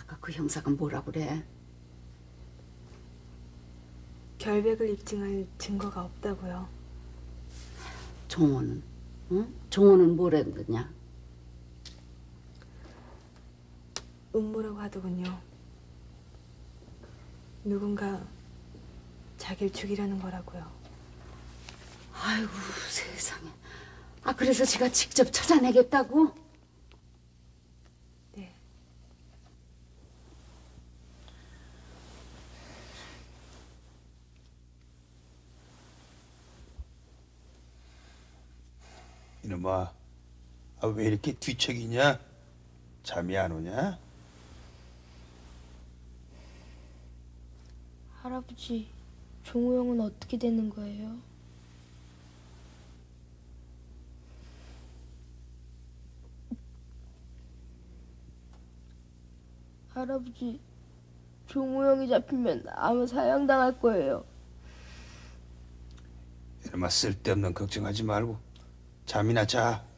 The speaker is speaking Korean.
아까 그 형사가 뭐라 그래? 결백을 입증할 증거가 없다고요. 종호는? 응? 종호는 뭐랬느냐? 음모라고 하더군요. 누군가 자기를 죽이려는 거라고요. 아이고 세상에. 아 그래서 제가 직접 찾아내겠다고? 네. 이놈아, 왜 이렇게 뒤척이냐? 잠이 안 오냐? 할아버지, 종호 형은 어떻게 되는 거예요? 할아버지, 종호 형이 잡히면 아마 사형당할 거예요. 이놈아, 쓸데없는 걱정하지 말고 잠이나 자.